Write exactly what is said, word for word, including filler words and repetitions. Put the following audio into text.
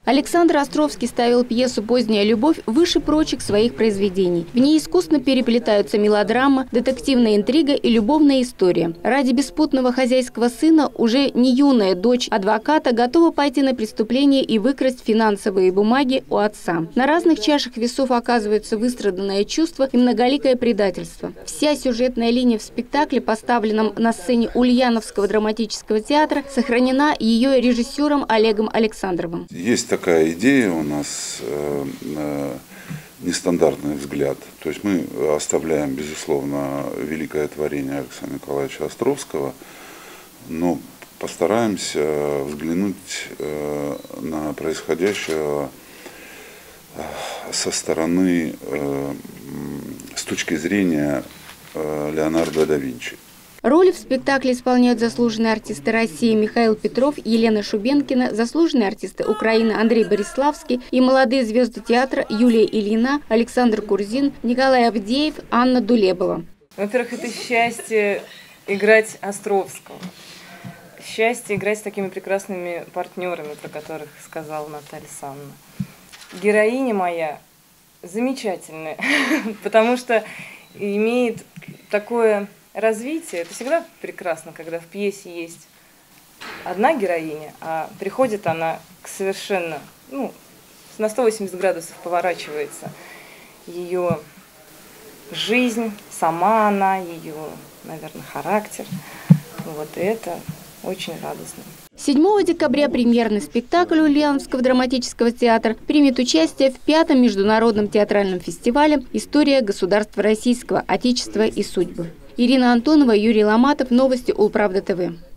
Александр Островский ставил пьесу «Поздняя любовь» выше прочих своих произведений. В ней искусно переплетаются мелодрама, детективная интрига и любовная история. Ради беспутного хозяйского сына уже не юная дочь адвоката готова пойти на преступление и выкрасть финансовые бумаги у отца. На разных чашах весов оказываются выстраданное чувство и многоликое предательство. Вся сюжетная линия в спектакле, поставленном на сцене Ульяновского драматического театра, сохранена ее режиссером Олегом Александровым. Есть такая идея у нас, э, э, нестандартный взгляд. То есть мы оставляем, безусловно, великое творение Александра Николаевича Островского, но постараемся взглянуть э, на происходящее со стороны, э, с точки зрения э, Леонардо да Винчи. Роли в спектакле исполняют заслуженные артисты России Михаил Петров, Елена Шубенкина, заслуженные артисты Украины Андрей Бориславский и молодые звезды театра Юлия Ильина, Александр Курзин, Николай Авдеев, Анна Дулебова. Во-первых, это счастье играть Островского. Счастье играть с такими прекрасными партнерами, про которых сказала Наталья Санна. Героиня моя замечательная, потому что имеет такое развитие. Это всегда прекрасно, когда в пьесе есть одна героиня, а приходит она к совершенно, ну, на сто восемьдесят градусов поворачивается ее жизнь, сама она, ее, наверное, характер. Вот это очень радостно. седьмого декабря премьерный спектакль Ульяновского драматического театра примет участие в пятом международном театральном фестивале «История государства российского, Отечества и судьбы». Ирина Антонова, Юрий Ломатов. Новости Улправда ТВ.